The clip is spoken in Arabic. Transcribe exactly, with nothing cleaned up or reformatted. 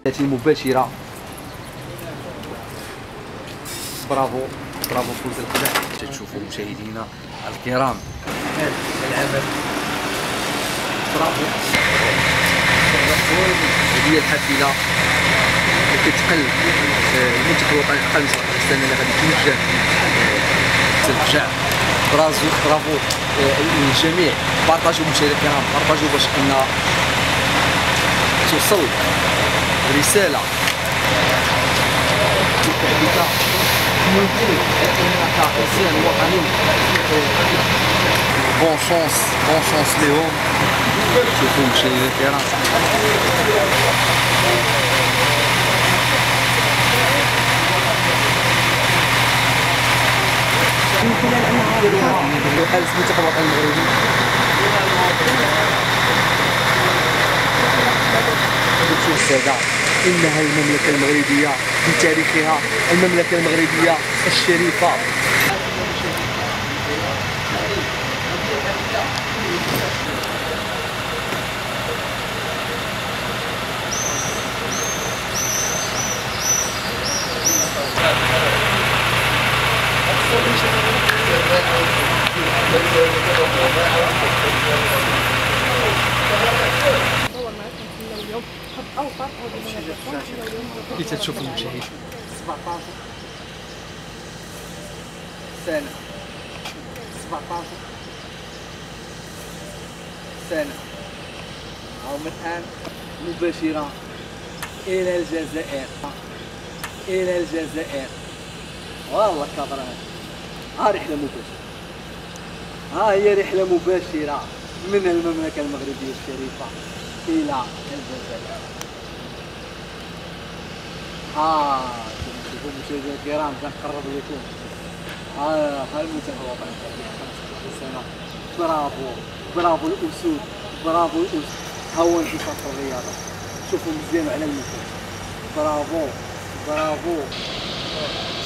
المباشرة. برافو برافو فوز القدح. تشوفوا مشاهدينا الكرام هذا العمل. برافو. هذه الحافلة اللي كتقل المنتخب الوطني اقل من سبعطاش سنة اللي غادي توجه ترجع. برافو برافو للجميع. بارطاجوا مشاهدينا الكرام، بارطاجوا باش ان توصل رسالة متحدثة ممكن انك انسان وطني. بون شونس بون شونس ليهم. شوفوا مشاهدينا الكرام من خلال انها حارس المنتخب الوطني المغربي. هذا انها المملكه المغربيه بتاريخها، المملكه المغربيه الشريفه. كي تشوف المشاهد سبعطاش سنة سبعطاش سنة أو من الآن مباشرة إلى الجزائر. إلى الجزائر. والله كبرة ها رحلة مباشرة. ها هي رحلة مباشرة من المملكة المغربية الشريفة إلى الجزائر. ها شوفوا مشاهدينا الكرام كنقرب لكم. ها ها المنتخب الوطني خمسة وثلاثين سنة. برافو برافو الأسود برافو الأسود. ها هو انتصار في الرياضة. شوفوا مزيان على المثال. برافو برافو.